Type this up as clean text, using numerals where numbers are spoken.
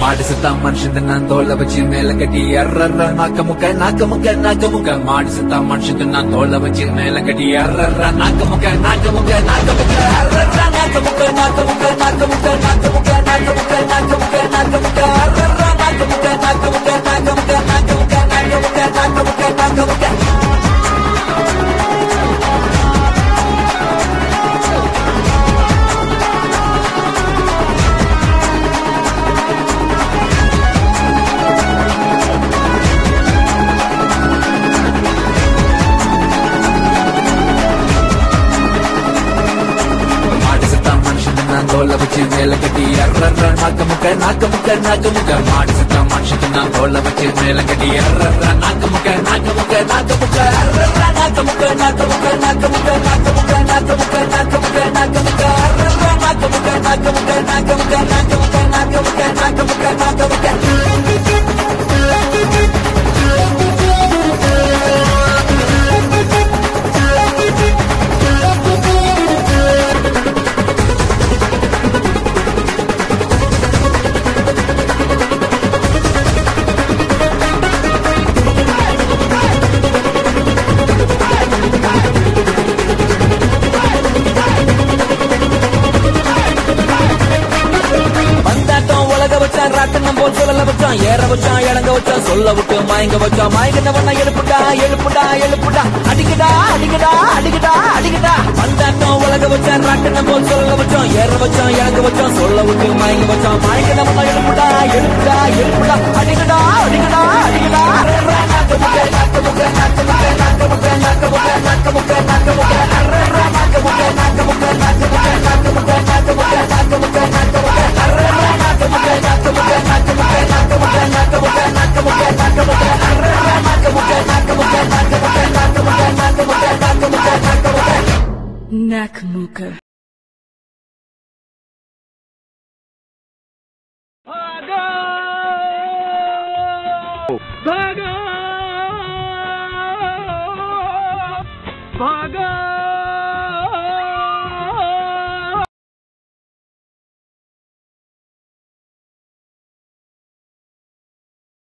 மாடு செத்தா மனுஷன் நான் தோலை வச்சு மேல கட்டி அர்ற நாக்க முக்க மாடு செத்தா மனுஷன் நான் தோலை வச்சு மேல கட்டி அர்ற நாக்க முக்க அர்ற நாக்க முக்க தோலை வச்சு மேல கட்டி அர்ற நாக்க முக்க மாடு செத்தா மனுஷன் நான் தோலை வச்சு மேல கட்டி அர்ற நாக்க முக்க அர்ற நாக்க ராட்டனம் போல் சொல்ல வச்சான் ஏற வச்சான் இறங்க வச்சான் சொல்ல விட்டு மயங்க வச்சான் மயங்கினவன எழுப்புடா அடிக்கடா வந்தாட்டம் உலக வச்சான் ராட்டனம் போல் சொல்ல வச்சான் ஏற வச்சான் இறங்க வச்சான் சொல்ல விட்டு மயங்க வச்சான் மயங்கினவன எழுப்புடா அடிக்கடா Nakamuka. Bhaga!